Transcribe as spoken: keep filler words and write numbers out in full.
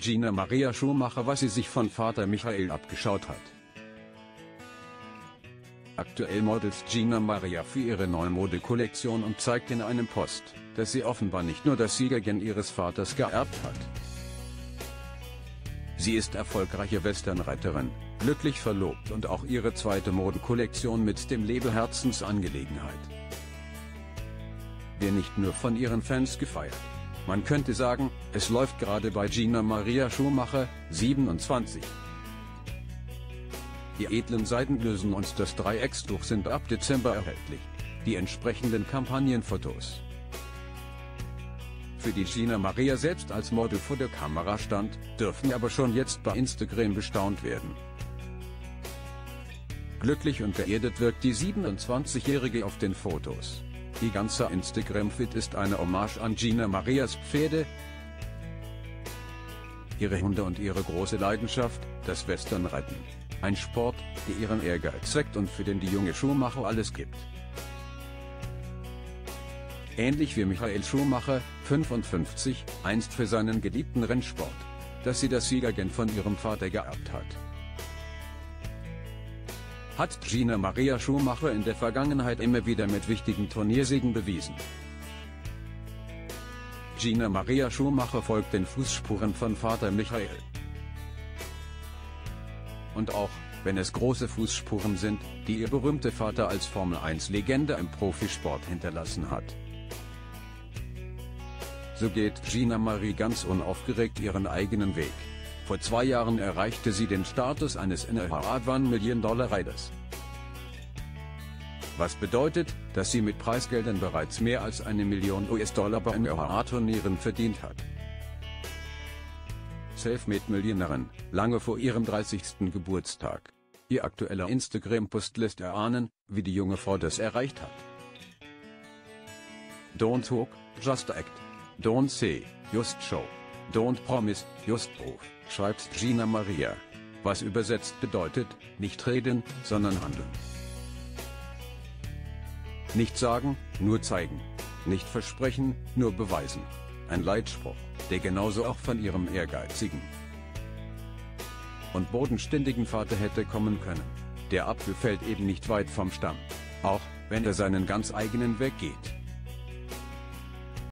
Gina Maria Schumacher, was sie sich von Vater Michael abgeschaut hat. Aktuell modelt Gina Maria für ihre neue Modekollektion und zeigt in einem Post, dass sie offenbar nicht nur das Siegergen ihres Vaters geerbt hat. Sie ist erfolgreiche Westernreiterin, glücklich verlobt und auch ihre zweite Modekollektion mit dem Label Herzensangelegenheit wird nicht nur von ihren Fans gefeiert. Man könnte sagen, es läuft gerade bei Gina Maria Schumacher, siebenundzwanzig. Die edlen Seidenblusen und das Dreieckstuch sind ab Dezember erhältlich. Die entsprechenden Kampagnenfotos, für die Gina Maria selbst als Model vor der Kamera stand, dürfen aber schon jetzt bei Instagram bestaunt werden. Glücklich und geerdet wirkt die siebenundzwanzigjährige auf den Fotos. Ihr ganzer Instagram-Feed ist eine Hommage an Gina Marias Pferde, ihre Hunde und ihre große Leidenschaft, das Westernreiten. Ein Sport, der ihren Ehrgeiz weckt und für den die junge Schumacher alles gibt. Ähnlich wie Michael Schumacher, fünfundfünfzig, einst für seinen geliebten Rennsport, dass sie das Siegergen von ihrem Vater geerbt hat. Hat Gina Maria Schumacher in der Vergangenheit immer wieder mit wichtigen Turniersiegen bewiesen. Gina Maria Schumacher folgt den Fußspuren von Vater Michael. Und auch, wenn es große Fußspuren sind, die ihr berühmter Vater als Formel eins Legende im Profisport hinterlassen hat. So geht Gina Maria ganz unaufgeregt ihren eigenen Weg. Vor zwei Jahren erreichte sie den Status eines N H A One Million Dollar Riders. Was bedeutet, dass sie mit Preisgeldern bereits mehr als eine Million U S-Dollar bei N H A-Turnieren verdient hat. Selfmade-Millionärin, lange vor ihrem dreißigsten Geburtstag. Ihr aktueller Instagram-Post lässt erahnen, wie die junge Frau das erreicht hat. Don't talk, just act. Don't say, just show. Don't promise, just prove, schreibt Gina Maria. Was übersetzt bedeutet, nicht reden, sondern handeln. Nicht sagen, nur zeigen. Nicht versprechen, nur beweisen. Ein Leitspruch, der genauso auch von ihrem ehrgeizigen und bodenständigen Vater hätte kommen können. Der Apfel fällt eben nicht weit vom Stamm, auch wenn er seinen ganz eigenen Weg geht.